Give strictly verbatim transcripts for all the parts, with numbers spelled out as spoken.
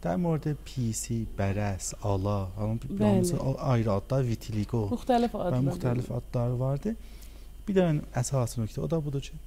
در مورد پیسی، برس، آلا، hamısı ayrı adlar, vitiligo müxtəlif adlar, müxtəlif adlar vardı. Bir dənə əsas nöqtə o da budur ki,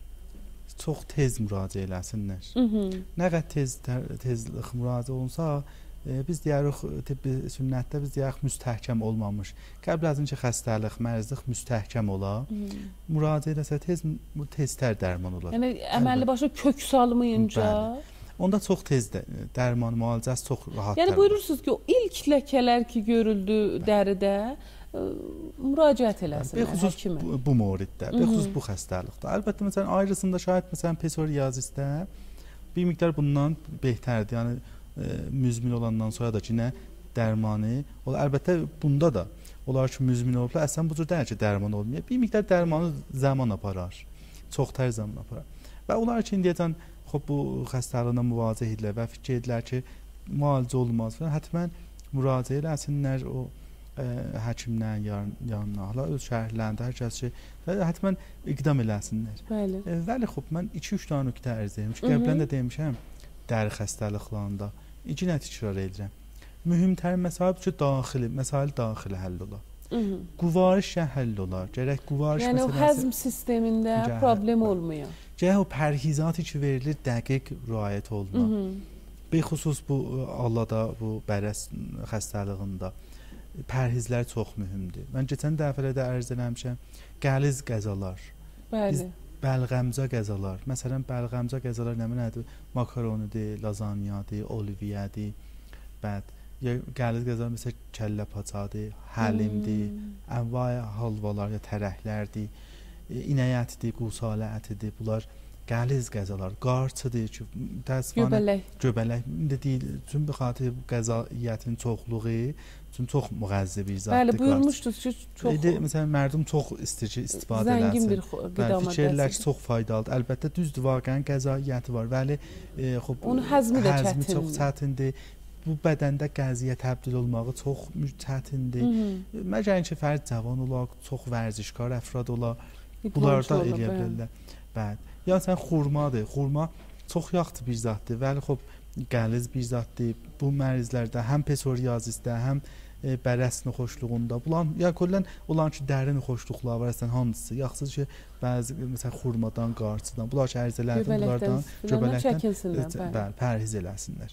çox tez müraciət eləsinlər. Nə qədər tez tezlik müraciət olunsa, e, biz deyirik tibbi sünnətdə biz deyirik müstəhkəm olmamış. Qəbl az öncə xəstəlik, mərzlik müstəhkəm ola. Müraciət eləsə tez teztər dərman olar. Yəni əməlli başlı kök salmayınca. Bəli. Onda çox tez də, dərman müalicəsi çox rahat. Yəni buyurursunuz ki, o ilk ləkələr ki görüldü dəridə ə, müraciət eləsinlər həkimə. Bu, bu moriddə, bəxüsus bu xəstəlikdə. Əlbəttə məsələn ayrısında şayət məsələn psoriazisdə bir miqdar bundan betərdir. Yəni e, müzmin olandan sonra da yenə dərmanı, o əlbəttə bunda da onlar ki müzmin olublar, əslən bu cür deyil ki dərman olmuyor. Bir miqdar dərmanı zaman aparar. Çox tər zaman aparar. Və onlar ki indiyəcən xop bu xəstəliklə müvaziə edilir və fikir edirlər ki, müalicə olmaz falan. Həttəmən müraciət eləsinlər o ə, həkimlərin yan, yanına. Hala öz şərhlərində hər kəs ki, həttəmən iqdam eləsinlər. Bəli. E, Vəli xop mən iki üç dənə nöqtə ərz edirəm. Çünki qəbləndə də demişəm, dəri xəstəliklərində iki nəticə təkrar edirəm. Mühümtər məsail ki, daxili, məsail daxili həll olar. Quvariş həll olar. Gərək quvariş yəni məsələsi. Yəni o həzm sistemində Cəhə, problem olmuyor. Gərək o pərhizatı ki verilir dəqiq riayət olunur. Bexüsus bu Allahda bu bərəs xəstəliyində pərhizlər çox mühümdür. Mən keçən dəfələrdə ərz eləmişəm, qəliz qəzalar. Bəli. Bəlğəmca qəzalar. Məsələn, bəlğəmca qəzalar nə nədir? Makaronludur, lazanyadır, oliviyədir. Bəd ya qəliz qəzalar məsələn kəllə paçadır, həlimdir, hmm. ənvay halvalar ya tərəhlərdir, inək ətidir, qusalə ətidir. Bunlar qəliz qəzalar, qarçıdır ki, təəssüfənə göbələk. Göbələk indi deyil, çünki bu xatir qəzaiyyətin çoxluğu, çünki çox müğəzzi bir zaddır. Bəli, buyurmuşdunuz ki, çox. İndi məsələn mərdum çox istəyir ki, istifadə eləsin. Zəngin bir qida maddəsidir. Ki, çox faydalıdır. Əlbəttə düzdür, vaqəən qəzaiyyəti var. Bəli, e, xop onun həzmi də həzmi çətindir. Çox çətindir. Bu bədəndə qəziyə təbdil olmağı çox çətindir. Məgər ki, fərd cavan olar, çox vərzişkar əfrad olar. Bunlar da eləyə bilərlər. Bəli. Ya sən xurmadır. Xurma çox yaxşı bir zaddır. Bəli, xop qəliz bir zaddır. Bu mərizlərdə həm psoriazisdə, həm e, bərəsnin xoşluğunda. Bunlar ya kollən olan ki, dərin xoşluqlar var, əslən hansısı? Yaxşıdır ki, bəzi məsələn xurmadan, qarçıdan, bunlar ki, ərz elədim, bunlardan göbələkdən bəli, pərhiz eləsinlər.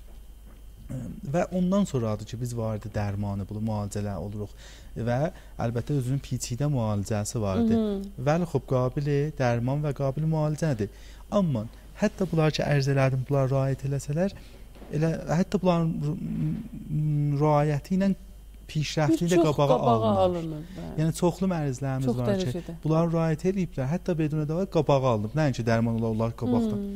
Və ondan sonradır ki, biz vardı dərmanı, bunu müalicələr oluruq və əlbəttə özünün piçidə müalicəsi vardı. Vəli xub qabili dərman və qabili müalicədir. Amma hətta bunlar ki, ərz elədim, bunlar riayət eləsələr, elə hətta bunların riayəti ilə pişrəfti ilə qabağa alınır. Yəni çoxlu mərizlərimiz çox var dərəcədə. Ki, bunlar riayət ediblər, hətta bedunə də var, qabağa alınıb. Nəinki dərman olar, onlar qabaqdan.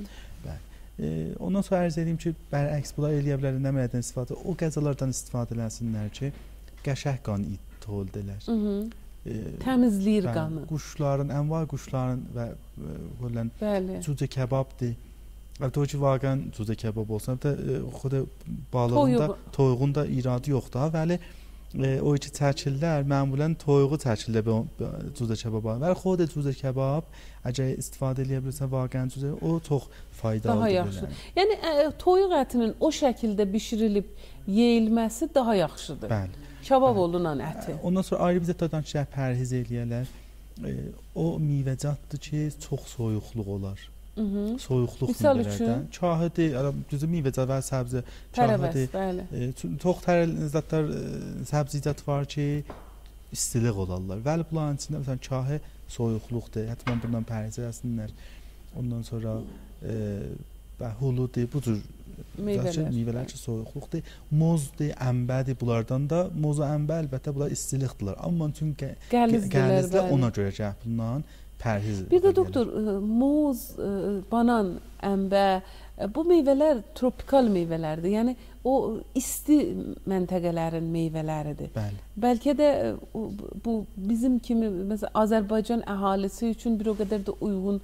E, ondan sonra ərz edeyim ki, bərəks bunlar eləyə bilərlər, nə mənədən istifadə, o qəzalardan istifadə eləsinlər ki, qəşəh qan ithol edilər. E, Təmizləyir bəli, qanı. Quşların, ənvay quşların və qolən cücə kebabdır. Əlbəttə o ki, vaqən cücə kebab olsun, əlbəttə xuda balığında, toyuğun da iradı yoxdur. Vəli e, o iki çəkillər məmulən toyuğu çəkillər cücə kebaba. Və xod cücə kebab əgər istifadə edə bilirsən vaqən cücə, o çox faydalıdır. Daha yaxşı. Yəni ə, toyuq ətinin o şəkildə bişirilib yeyilməsi daha yaxşıdır. Bəli. Kebab olunan əti. Ondan sonra ayrı bir zətlərdən ki, pərhiz eləyərlər. E, o meyvəcatdır ki, çox soyuqluq olar. Hı -hı. Soyuqluq meyvələrdən. Kahıdır, düzü meyvəcat və səbzə, kahıdır. E, çox tərəl zətlər səbzicət var ki, istilik olarlar. Vəli bunların içində məsələn kahı soyuqluqdur. Həttəmən bundan pərhiz eləsinlər. Ondan sonra e, huludur, bu cür meyvələr. meyvələr ki, soyuqluqdur. Mozdur, ənbədir. Bunlardan da moz və ənbə əlbəttə bunlar istilikdirlər. Amma çünki qəlizdə ona görə ki, bundan pərhiz. Bir də doktor, moz, banan, ənbə, bu meyvələr tropikal meyvələrdir. Yəni o isti məntəqələrin meyvələridir. Bəli. Bəlkə də bu bizim kimi məsələn Azərbaycan əhalisi üçün bir o qədər də uyğun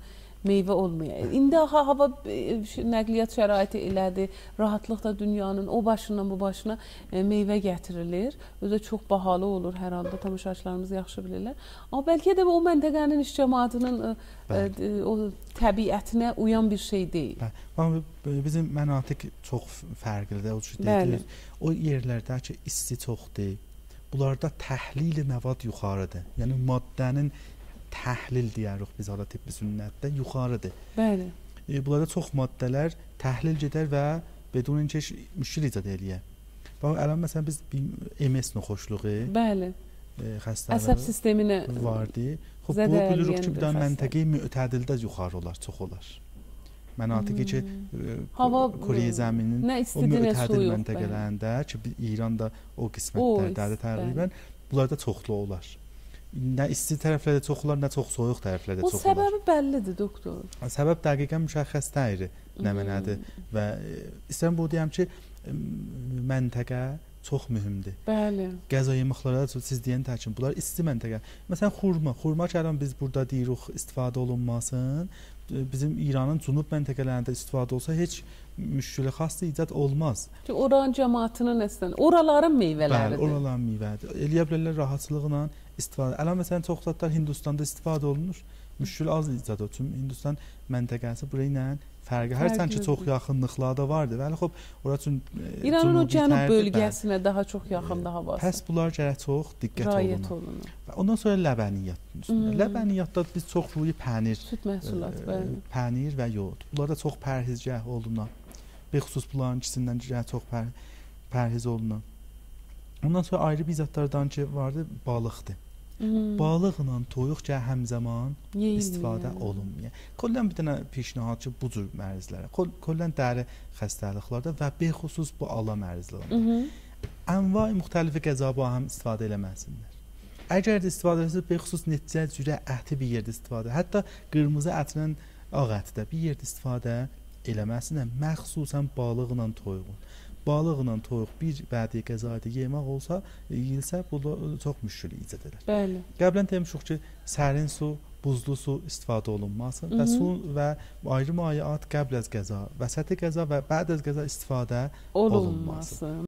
meyvə olmaya. İndi ha hava nəqliyyat şəraiti elədir, rahatlıqla dünyanın o başından bu başına e, meyvə gətirilir. Özü çox bahalı olur hər halda, tamaşaçılarımız yaxşı bilirlər. Amma bəlkə də o məntəqənin iş cəmaatının e, e, o təbiətinə uyan bir şey deyil. Amma bizim mənatiq çox fərqlidir. O cür deyilir. O yerlərdə ki, isti çoxdur. Bunlarda təhlil məvad yuxarıdır. Yəni maddənin təhlil deyirik biz hala tibbi sünnətdə yuxarıdır. Bəli. E, bunlarda çox maddələr təhlil gedər və bedun inki müşkil icad eləyə. Bax, ələn məsələn biz M S noxoşluğu, bəli, e, xəstələri əsəb sisteminə vardı. Xub, bu bilirik ki, bir də məntəqə mütədildə yuxarı olar, çox olar. Mənatiqi ki, hava Koreya zəmininin o mütədil məntəqələrində ki, İranda o qismətlərdədir təqribən, bunlarda çoxlu olar. Nə isti tərəflərdə çox olar, nə çox soyuq tərəflərdə çox olar. O səbəbi bəllidir, doktor. Səbəb dəqiqən müşəxəs deyil nə mənadır və istəyirəm bu deyəm ki, məntəqə çox mühümdür. Bəli. Qəza yeməklərdə siz deyən təkin bunlar isti məntəqə. Məsələn xurma, xurma ki, biz burada deyirik istifadə olunmasın. Bizim İranın cənub məntəqələrində istifadə olsa heç müşkülə xas icad olmaz. Ki oranın cəmaatının əslən, oraların meyvələridir. Bəli, oraların meyvədir. Eləyə bilərlər rahatçılıqla istifadə. Ələn məsələn çox zətlər Hindistanda istifadə olunur. Müşkül az icad olur. Çünki Hindistan məntəqəsi bura ilə fərqli. Hərçənd ki çox yaxınlıqlarda vardır. Bəli, xop, ora üçün İranın o cənub bölgəsinə daha çox yaxındır havası. Pəs bunlar gərək çox diqqət olunur. Ondan sonra ləbəniyyat üstündə. Ləbəniyyatda biz çox ruyi pənir, süd məhsulları, bəli. Pənir və yoğurt. Bunlarda çox pərhizgah olunan. Bexüsus bunların ikisindən çox pər, pərhiz olunan. Ondan sonra ayrı bir zətlərdən ki vardı, balıqdır. Hmm. Balıqla toyuq ki həmzəman istifadə olunmuyor. Kollən bir dənə pişnahad ki bu cür mərzlərə, kollən dəri xəstəliklərdə və bexüsus bu ala mərzlərində ənva-i müxtəlif qəzaba həm istifadə eləməsinlər. Əgər də istifadə etsə bexüsus neticə cürə əti bir yerdə istifadə, hətta qırmızı ətlə ağ ətdə bir yerdə istifadə eləməsinlər, məxsusən balıqla toyuğun. Balıqla toyuq bir bədi qəzada yemək olsa, yeyilsə, bu da çox müşkül icad edər. Bəli. Qəblən demişik ki, sərin su, buzlu su istifadə olunması və su və ayrı mayiat qəbl az qəza, vəsəti qəza və bəd az qəza istifadə olunması.